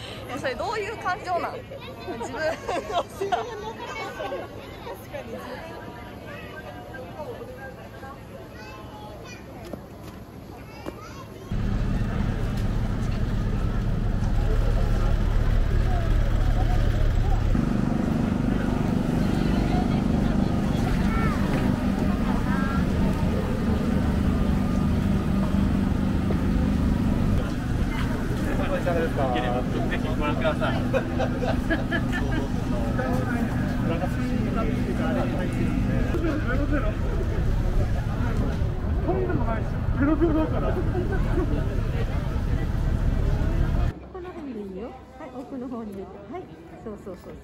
それどういう感情なん？自分のさ。 ぜひご覧ください。 この方にいいよ。はい、奥の方に入れて。はい、そうそうそうそう。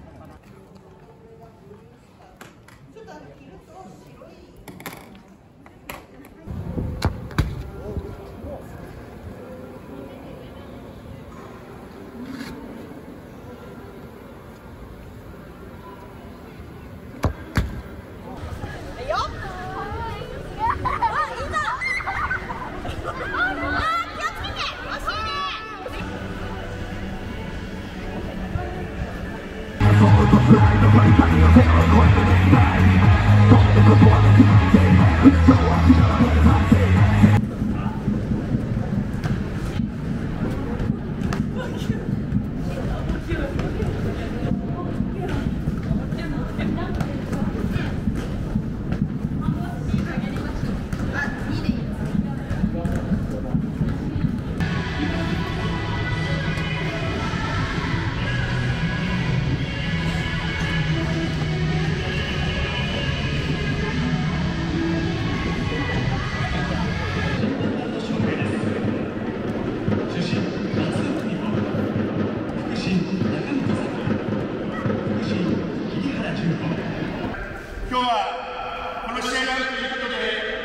今日はこの試合があるということで、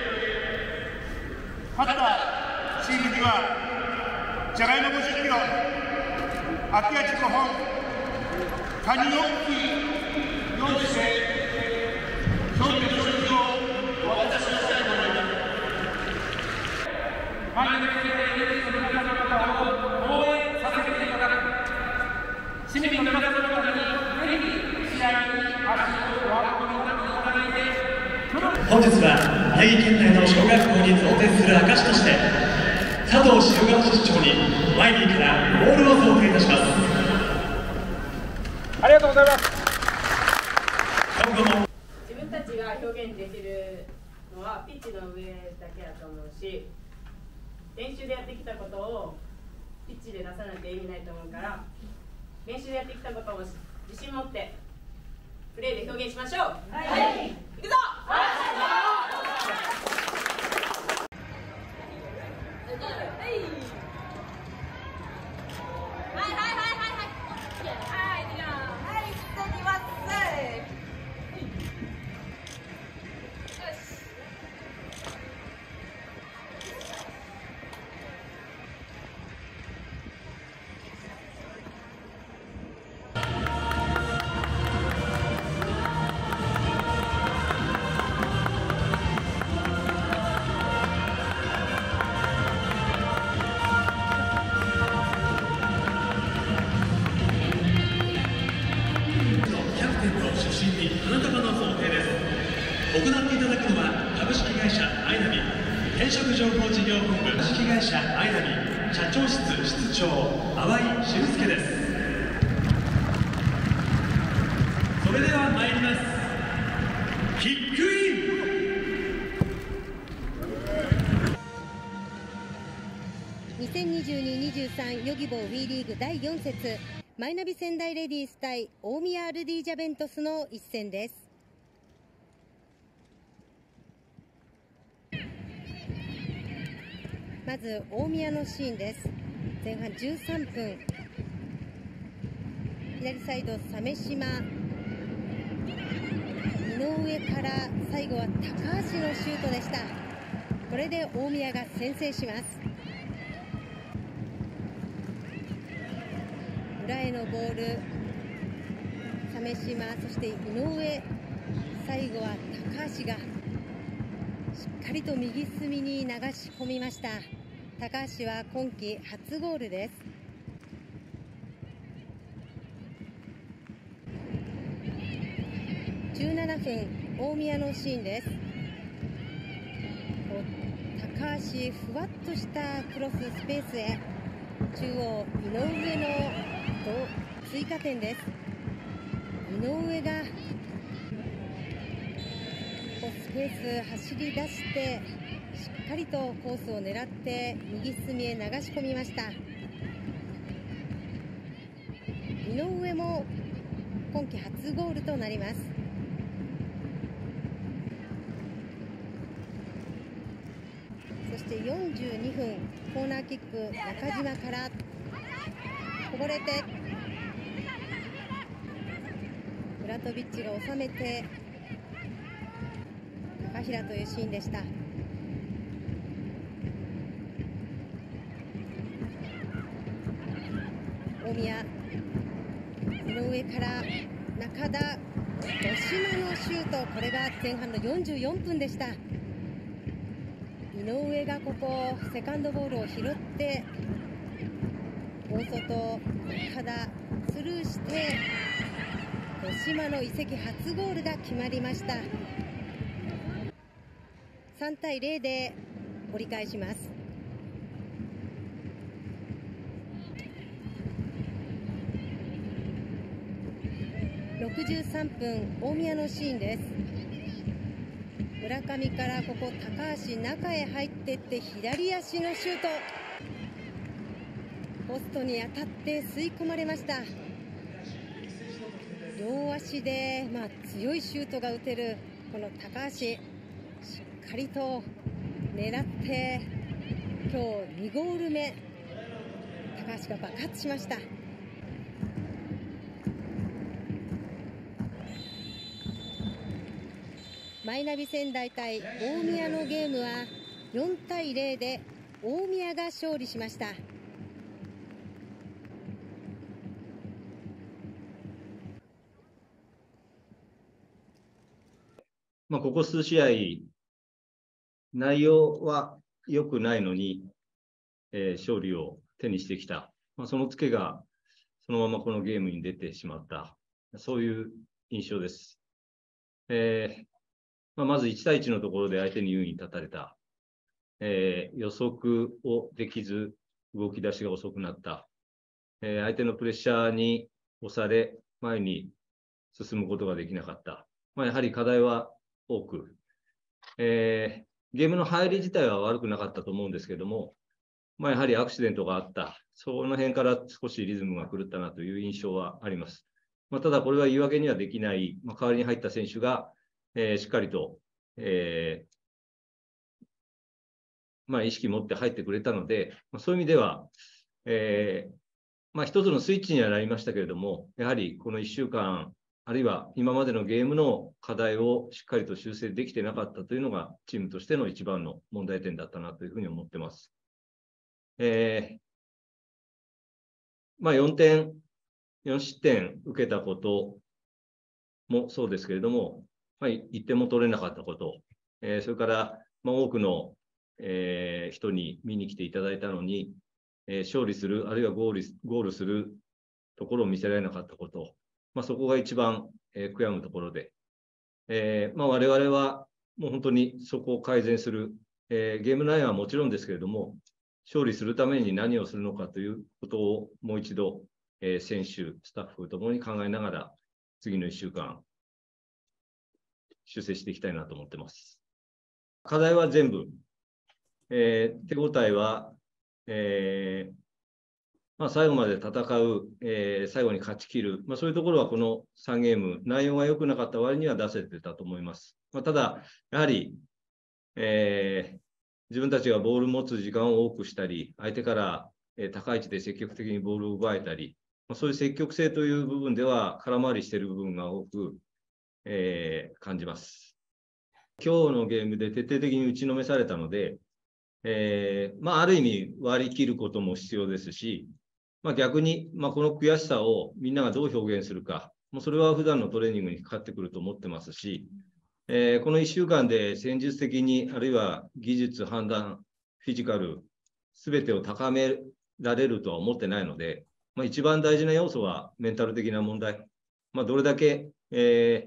勝ったチームにはじゃがいも50キロ、秋味5本、カニ4匹用意して勝利の賞金をお渡ししたいと思います。前に向けてエリートの皆様方を応援させていただく市民の皆様方にぜひ試合に足をお運びになっていただいて、 本日は宮城県内の小学校に贈呈する証として佐藤塩川市長にワイリーからボールを贈呈いたします。 ありがとうございます。 今後も自分たちが表現できるのはピッチの上だけだと思うし、練習でやってきたことをピッチで出さなきゃ意味ないと思うから、練習でやってきたことを自信持ってプレーで表現しましょう。はい、行くぞ。 行っていただくのは株式会社アイナビ転職情報事業本部株式会社アイナビ社長室室長淡井俊介です。それでは参ります。キックイン。 2022-23ヨギボー WE リーグ第4節マイナビ仙台レディース対大宮アルディージャベントスの一戦です。まず大宮のシーンです。前半13分、左サイド鮫島、井上から最後は高橋のシュートでした。これで大宮が先制します。裏へのボール、鮫島、そして井上、最後は高橋がしっかりと右隅に流し込みました。高橋は今季初ゴールです。 57分、大宮のシーンです。高橋、ふわっとしたクロススペースへ、中央、井上の追加点です。井上がスペース走り出して、しっかりとコースを狙って右隅へ流し込みました。井上も今季初ゴールとなります。そして42分、コーナーキック、中島からこぼれてムラトビッチが収めて高平というシーンでした。大宮、井上から中田、五島のシュート、これが前半の44分でした。井上がここセカンドボールを拾って大外、中田スルーして五島の移籍初ゴールが決まりました。3対0で折り返します。63分、大宮のシーンです。村上からここ高橋、中へ入っていって左足のシュート、ポストに当たって吸い込まれました。両足で、強いシュートが打てるこの高橋、しっかりと狙って今日2ゴール目、高橋が爆発しました。マイナビ仙台対大宮のゲームは4対0で大宮が勝利しました。 ここ数試合、内容は良くないのに、勝利を手にしてきた。そのツケがそのままこのゲームに出てしまった。そういう印象です。まず1対1のところで相手に優位に立たれた。予測をできず、動き出しが遅くなった。相手のプレッシャーに押され、前に進むことができなかった。やはり課題は多く、ゲームの入り自体は悪くなかったと思うんですけども、やはりアクシデントがあった。その辺から少しリズムが狂ったなという印象はあります。ただこれは言い訳にはできない、代わりに入った選手が、しっかりと、意識持って入ってくれたので、そういう意味では、一つのスイッチにはなりましたけれども、やはりこの1週間、あるいは今までのゲームの課題をしっかりと修正できてなかったというのが、チームとしての一番の問題点だったなというふうに思ってます。4失点受けたこともそうですけれども、1点も取れなかったこと、それから、多くの、人に見に来ていただいたのに、勝利する、あるいはゴールするところを見せられなかったこと、そこが一番、悔やむところで、我々はもう本当にそこを改善する、ゲーム内容はもちろんですけれども、勝利するために何をするのかということをもう一度、選手、スタッフともに考えながら、次の1週間、修正していきたいなと思ってます。課題は全部、手応えは、最後まで戦う、最後に勝ち切る、そういうところはこの3ゲーム、内容が良くなかった割には出せてたと思います。ただ、やはり、自分たちがボールを持つ時間を多くしたり、相手から、高い位置で積極的にボールを奪えたり、そういう積極性という部分では空回りしている部分が多く、感じます。今日のゲームで徹底的に打ちのめされたので、ある意味割り切ることも必要ですし、逆に、この悔しさをみんながどう表現するか、それは普段のトレーニングにかかってくると思ってますし、この1週間で戦術的に、あるいは技術、判断、フィジカル、すべてを高められるとは思ってないので、一番大事な要素はメンタル的な問題。どれだけ、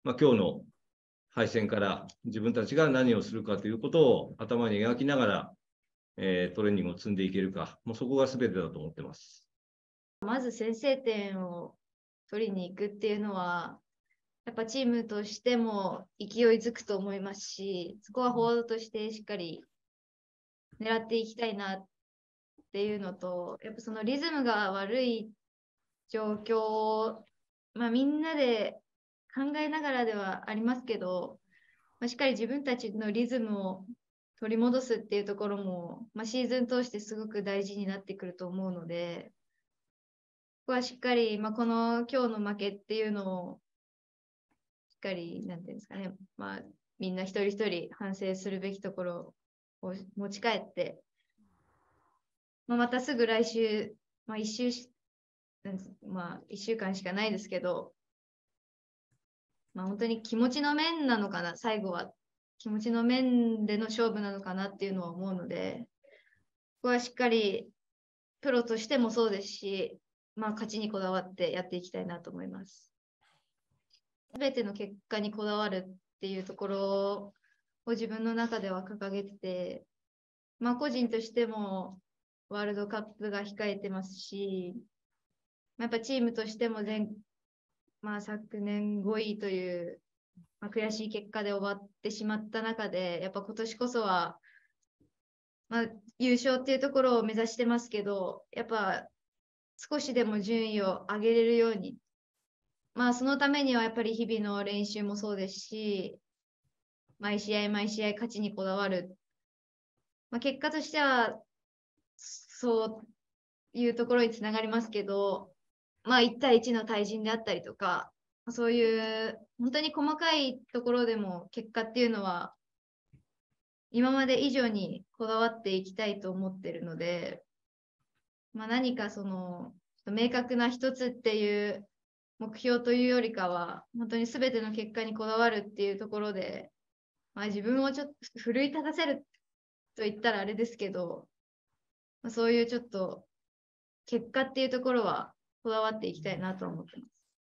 今日の敗戦から自分たちが何をするかということを頭に描きながら、トレーニングを積んでいけるか、もうそこが全てだと思ってます。 まず先制点を取りに行くっていうのは、やっぱチームとしても勢いづくと思いますし、そこはフォワードとしてしっかり狙っていきたいなっていうのと、やっぱそのリズムが悪い状況を、みんなで考えながらではありますけど、しっかり自分たちのリズムを取り戻すっていうところも、シーズン通してすごく大事になってくると思うので、ここはしっかり、この今日の負けっていうのをしっかり、なんていうんですかね、みんな一人一人反省するべきところを持ち帰って、またすぐ来週、1週間しかないですけど、本当に気持ちの面なのかな、最後は気持ちの面での勝負なのかなっていうのは思うので、ここはしっかりプロとしてもそうですし、勝ちにこだわってやっていきたいなと思います。すべての結果にこだわるっていうところを自分の中では掲げてて、個人としてもワールドカップが控えてますし、やっぱチームとしても昨年5位という、悔しい結果で終わってしまった中で、やっぱ今年こそは、優勝っていうところを目指してますけど、やっぱ少しでも順位を上げれるように、そのためにはやっぱり日々の練習もそうですし、毎試合毎試合勝ちにこだわる。結果としては、そういうところにつながりますけど、1対1の対人であったりとか、そういう本当に細かいところでも結果っていうのは、今まで以上にこだわっていきたいと思ってるので、何かその明確な一つっていう目標というよりかは、本当に全ての結果にこだわるっていうところで、自分をちょっと奮い立たせると言ったらあれですけど、そういうちょっと結果っていうところはこだわっていきたいなと思ってます。